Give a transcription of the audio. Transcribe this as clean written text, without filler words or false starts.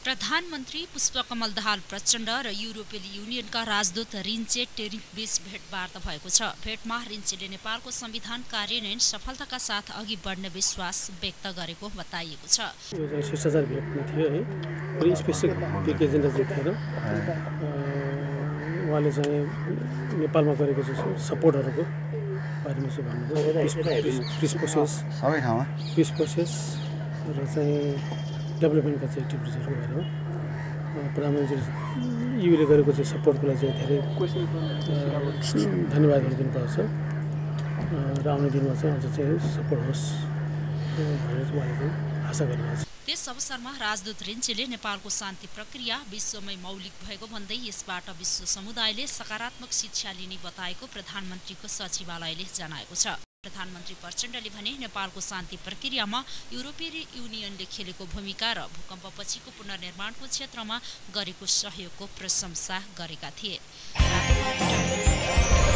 प्रधानमन्त्री पुष्पकमल दाहाल प्रचण्ड र युरोपेली युनियनका राजदूत रिन्चे टेरिकबीच भेटवार्ता भएको छ। भेटमा रिन्चेले नेपालको संविधान कार्यान्वयन सफलताका साथ अघि बढ्ने विश्वास व्यक्त गरेको बताइएको छ। यो शिष्टाचार भेटमा थियो है, पुरै स्पेसिफिक एक एजेन्डा चाहिँ थियो। उहाँले चाहिँ नेपालमा गरेको सपोर्टहरूको बारेमा चाहिँ भन्नुभयो। पिस प्रोसेस सबै ठाउँमा पिस प्रोसेस र चाहिँ डेभलपमेन्टका चाहिँ एक्टिभिटिजहरूको बारेमा प्रधानमन्त्री युले गरेको चाहिँ सपोर्टको लागि चाहिँ धेरै धन्यवादहरू दिनुपर्छ र आउने दिनमा चाहिँ अझ चाहिँ सपोर्ट होस् भनेर उहाँले आशा गर्नुहुन्छ। त्यस अवसरमा राजदूत रिन्चेले नेपालको शान्ति प्रक्रिया विश्वमै मौलिक भएको भन्दै यसबाट विश्व समुदायले सकारात्मक शिक्षा लिने बताएको प्रधानमन्त्रीको सचिवालयले जनाएको छ। प्रधानमन्त्री प्रचण्डले भने नेपालको शान्ति प्रक्रियामा युरोपेली युनियनले खेलेको भूमिका र भूकम्पपछिको पुनर्निर्माणको क्षेत्रमा गरेको सहयोगको प्रशंसा गरेका थिए।